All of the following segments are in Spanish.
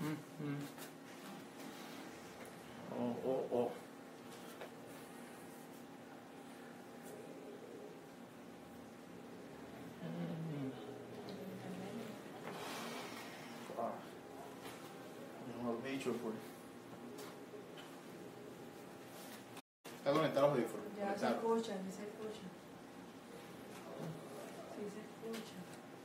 Mm. Oh. Ah, mejor dicho, pues. Está conectado los audífonos. Ya se escucha, sí se escucha. Sí se escucha.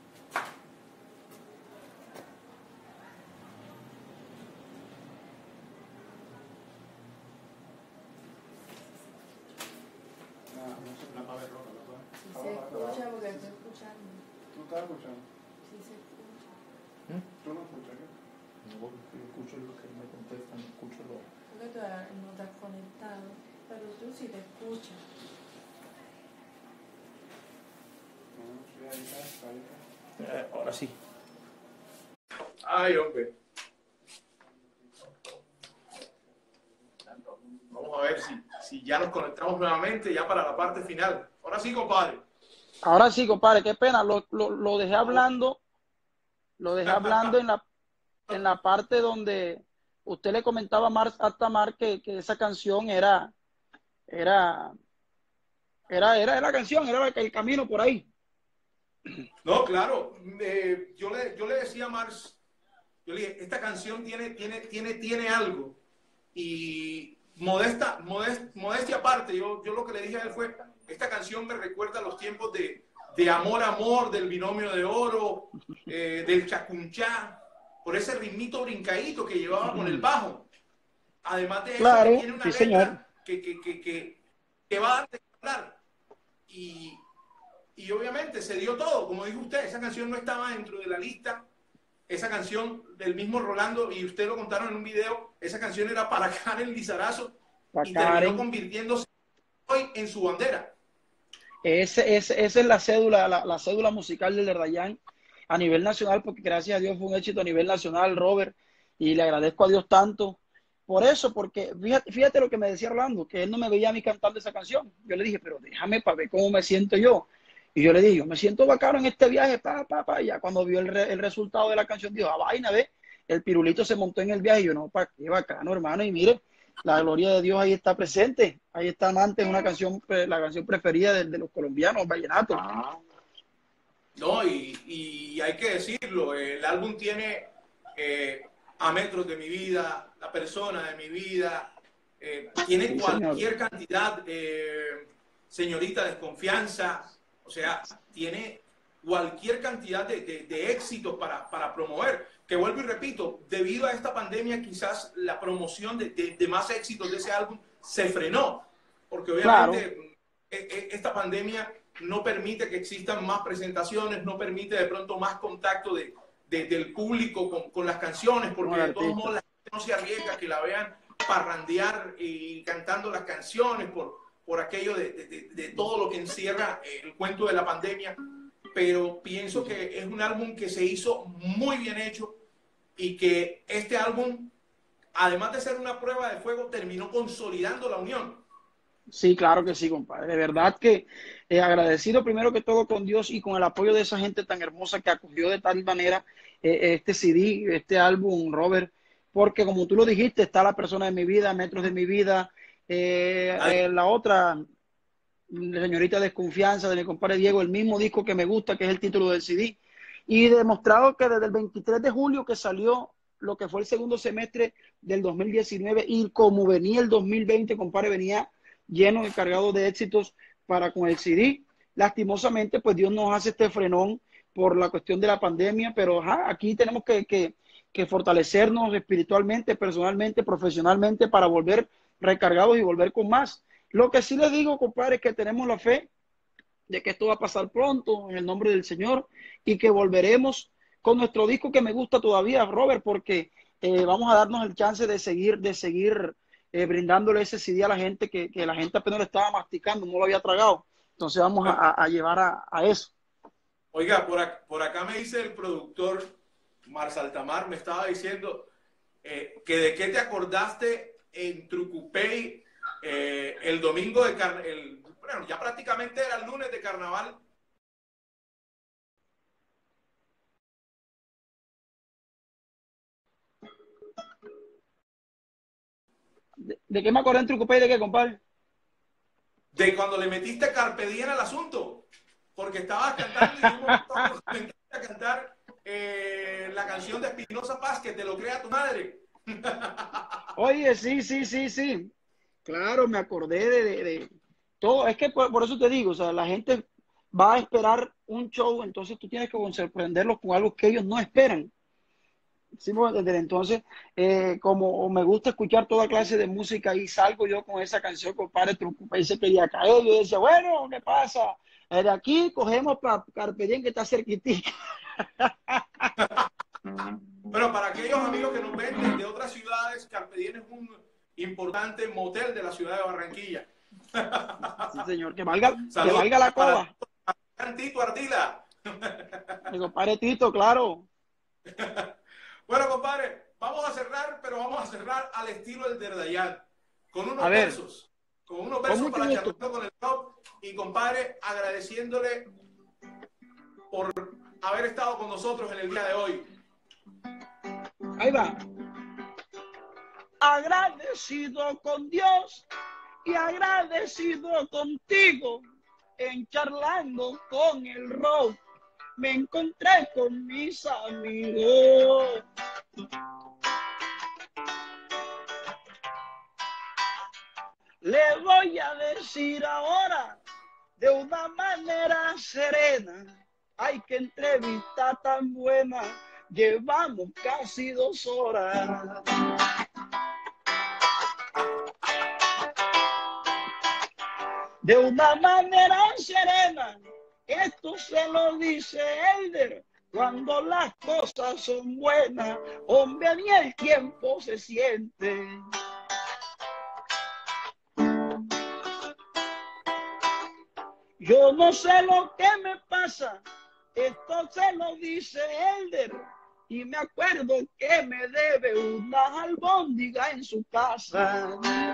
La pava roja, la pava. Sí se escucha porque estoy escuchando. ¿Tú estás escuchando? Sí se escucha. ¿Tú no escuchas qué? No, yo escucho lo que me contestan, escucho lo... Porque tú no estás conectado, pero tú sí te escuchas. No, sí, ahí está. Ahora sí. Ay, hombre. Vamos a ver si ya nos conectamos nuevamente, ya para la parte final. Ahora sí, compadre. Ahora sí, compadre, qué pena, lo dejé hablando, en la parte donde usted le comentaba a Mars Altamar que esa canción era la canción, era el camino por ahí. No, claro. Yo le decía a Mars, yo le dije, esta canción tiene algo. Y modestia aparte, yo lo que le dije a él fue, esta canción me recuerda a los tiempos de amor, del binomio de oro, del chacunchá, por ese ritmito brincadito que llevaba con el bajo. Además de eso, que Claro, tiene una sí, señor. letra que va a dar de hablar. Y obviamente se dio todo, como dijo usted, esa canción no estaba dentro de la lista. Esa canción del mismo Rolando, y usted lo contaron en un video, esa canción era para Karen Lizarazo y terminó convirtiéndose hoy en su bandera. Esa es la cédula, la cédula musical del Dayán a nivel nacional, porque gracias a Dios fue un éxito a nivel nacional, Robert, y le agradezco a Dios tanto por eso, porque fíjate lo que me decía Rolando, que él no me veía a mí cantando esa canción. Yo le dije, pero déjame para ver cómo me siento yo. Y yo le dije, yo me siento bacano en este viaje, y ya cuando vio el resultado de la canción, dijo, vaina, ve, el pirulito se montó en el viaje, y yo, no, pa, qué bacano, hermano, y mire, la gloria de Dios ahí está presente, ahí está Amante, una canción, la canción preferida de los colombianos, vallenato. No, y hay que decirlo, el álbum tiene A Metros de mi vida, La Persona de mi vida, tiene Sí, cualquier señor. cantidad, Señorita Desconfianza, o sea, tiene cualquier cantidad de éxitos para promover. Que vuelvo y repito, debido a esta pandemia quizás la promoción de más éxitos de ese álbum se frenó, porque Claro. obviamente esta pandemia no permite que existan más presentaciones, no permite de pronto más contacto del público con las canciones, Con porque el de todos artista. modos la gente no se arriesga a que la vean parrandear y cantando las canciones por aquello de todo lo que encierra el cuento de la pandemia. Pero pienso que es un álbum que se hizo muy bien hecho y que este álbum, además de ser una prueba de fuego, terminó consolidando la unión. Sí, claro que sí, compadre. De verdad que agradecido primero que todo con Dios y con el apoyo de esa gente tan hermosa que acogió de tal manera este CD, este álbum, Robert, porque como tú lo dijiste, está La Persona de mi vida, Metros de mi vida, la otra, Señorita Desconfianza de mi compadre Diego, el mismo disco que me gusta, que es el título del CD. Y demostrado que desde el 23 de julio que salió lo que fue el segundo semestre del 2019 y como venía el 2020, compadre, venía lleno y cargado de éxitos para con el CD. Lastimosamente, pues Dios nos hace este frenón por la cuestión de la pandemia, pero aquí tenemos que fortalecernos espiritualmente, personalmente, profesionalmente para volver recargados y volver con más. Lo que sí le digo, compadre, es que tenemos la fe de que esto va a pasar pronto en el nombre del Señor y que volveremos con nuestro disco que me gusta todavía, Robert, porque vamos a darnos el chance de seguir brindándole ese CD a la gente que la gente apenas lo estaba masticando, no lo había tragado. Entonces vamos a llevar a eso. Oiga, por acá me dice el productor Mars Altamar, me estaba diciendo que de qué te acordaste en Trucupey el domingo bueno, ya prácticamente era el lunes de carnaval. ¿De qué me acordé en Trucupé y de qué, compadre? De cuando le metiste Carpe Diem al asunto, porque estabas cantando y un momento comenzaste a cantar la canción de Espinosa Paz, que te lo crea tu madre. Oye, sí. Claro, me acordé de todo. Es que por eso te digo, o sea, la gente va a esperar un show, entonces tú tienes que sorprenderlos con algo que ellos no esperan. Sí, desde entonces, como me gusta escuchar toda clase de música y salgo yo con esa canción, compadre, Trucupé y se quería caer. Yo decía, bueno, ¿qué pasa? De aquí cogemos para Carpe Diem, que está cerquitica. Bueno, para aquellos amigos que nos ven de otras ciudades, Carpe Diem es un importante motel de la ciudad de Barranquilla. Sí, señor, que valga la coba. Para Tito Ardila. Mi compadre Tito, claro. Bueno, compadre, vamos a cerrar, pero vamos a cerrar al estilo del Derdayan, con unos versos para charlar con el top. Y compadre, agradeciéndole por haber estado con nosotros en el día de hoy. Ahí va. Agradecido con Dios y agradecido contigo, en charlando con el rock me encontré con mis amigos. Le voy a decir ahora de una manera serena, ay, qué entrevista tan buena, llevamos casi 2 horas. De una manera serena, esto se lo dice Elder, cuando las cosas son buenas, hombre, ni el tiempo se siente. Yo no sé lo que me pasa, esto se lo dice Elder, y me acuerdo que me debe una albóndiga en su casa.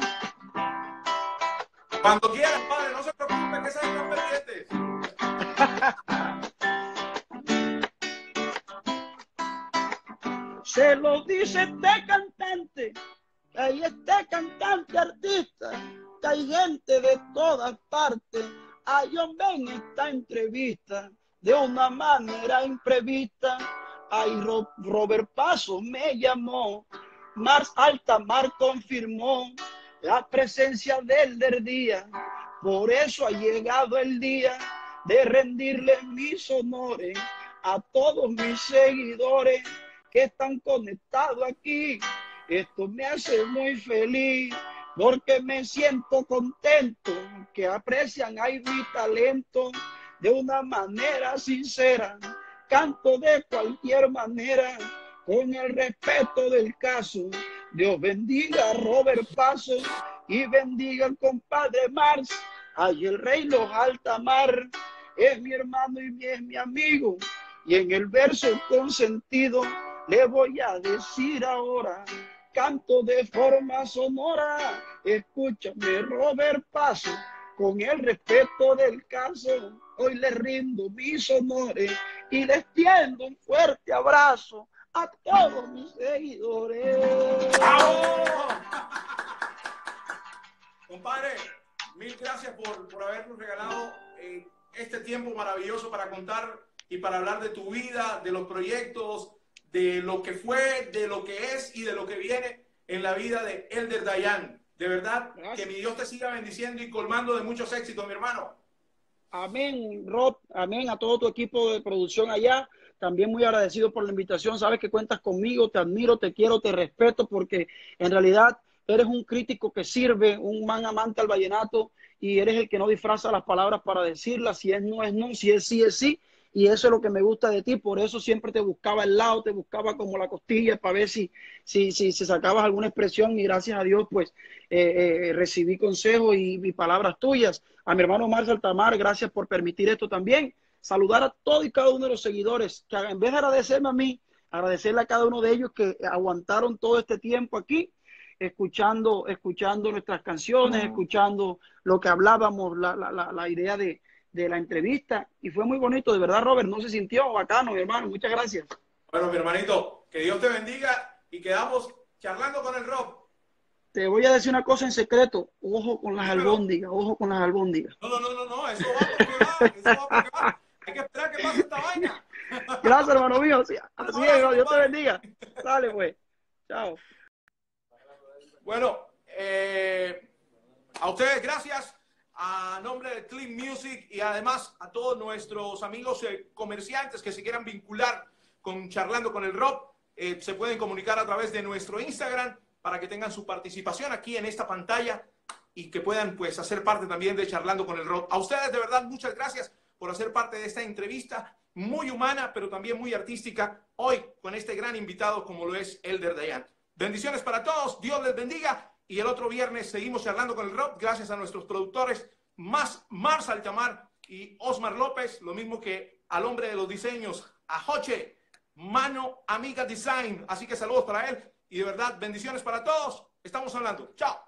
Cuando quieras, padre, no se preocupe, que esas están pendientes. Se lo dice este cantante, que hay este cantante artista, que hay gente de todas partes. Ay, hombre, en esta entrevista, de una manera imprevista, ay, Robert Paso me llamó, Mars Altamar confirmó la presencia del día. Por eso ha llegado el día de rendirle mis honores a todos mis seguidores que están conectados aquí. Esto me hace muy feliz porque me siento contento que aprecian ahí mi talento de una manera sincera. Canto de cualquier manera con el respeto del caso. Dios bendiga a Robert Paso y bendiga al compadre Mars. Ay, el rey Los Altamar es mi hermano y es mi amigo. Y en el verso con sentido le voy a decir ahora, canto de forma sonora. Escúchame, Robert Paso, con el respeto del caso. Hoy le rindo mis honores y les tiendo un fuerte abrazo a todos mis seguidores. ¡Bravo! Compadre, mil gracias por habernos regalado este tiempo maravilloso para contar y para hablar de tu vida, de los proyectos, de lo que fue, de lo que es y de lo que viene en la vida de Elder Dayan. De verdad, gracias. Que mi Dios te siga bendiciendo y colmando de muchos éxitos, mi hermano. Amén, Rob. Amén a todo tu equipo de producción allá. También muy agradecido por la invitación. Sabes que cuentas conmigo, te admiro, te quiero, te respeto, porque en realidad eres un crítico que sirve, un man amante al vallenato, y eres el que no disfraza las palabras para decirlas. Si es no, es no. Si es sí, es sí. Y eso es lo que me gusta de ti. Por eso siempre te buscaba al lado, te buscaba como la costilla para ver si sacabas alguna expresión. Y gracias a Dios, pues, recibí consejos y palabras tuyas. A mi hermano Mars Altamar, gracias por permitir esto también. Saludar a todos y cada uno de los seguidores, que en vez de agradecerme a mí, agradecerle a cada uno de ellos que aguantaron todo este tiempo aquí, escuchando nuestras canciones, escuchando lo que hablábamos, la idea de la entrevista, y fue muy bonito, de verdad, Robert, no se sintió bacano, mi hermano, muchas gracias. Bueno, mi hermanito, que Dios te bendiga y quedamos charlando con el Rob. te voy a decir una cosa en secreto. Ojo con las Dímelo. albóndigas, ojo con las albóndigas. No, eso va porque va, eso va porque va. Hay que esperar que pase esta vaina. Gracias, hermano mío. Sí, Un así abrazo, es, Dios te compadre. bendiga. Dale, pues. Chao. Bueno, a ustedes gracias, a nombre de Clean Music y además a todos nuestros amigos comerciantes que se quieran vincular con Charlando con el Rob, se pueden comunicar a través de nuestro Instagram para que tengan su participación aquí en esta pantalla y que puedan pues hacer parte también de Charlando con el Rob. A ustedes de verdad muchas gracias por hacer parte de esta entrevista muy humana pero también muy artística hoy con este gran invitado como lo es Elder Dayan. Bendiciones para todos, Dios les bendiga y el otro viernes seguimos charlando con el Rob gracias a nuestros productores Mars Altamar y Osmar López, lo mismo que al hombre de los diseños, a Joche, Mano Amiga Design. Así que saludos para él y de verdad bendiciones para todos. Estamos hablando. Chao.